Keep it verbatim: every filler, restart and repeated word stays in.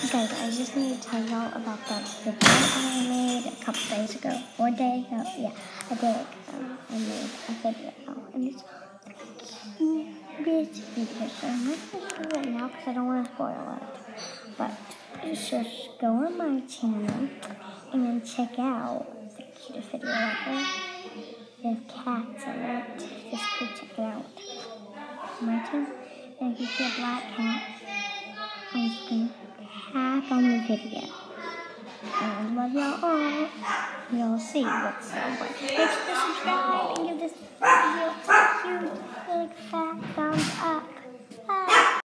Guys, I just need to tell y'all about that video I made a couple days ago, or a day ago. Yeah, a day ago I made a video, and it's cutest video. So I'm not going to show it now because I don't want to spoil it. But just go on my channel and then check out the cutest video ever. There's cats in it. Just go check it out. My channel, and if you see a black cat on the screen, tap on the video. And love y'all all. You'll see what's so good. Make sure to subscribe and give this video a huge, big, fat thumbs up. Bye.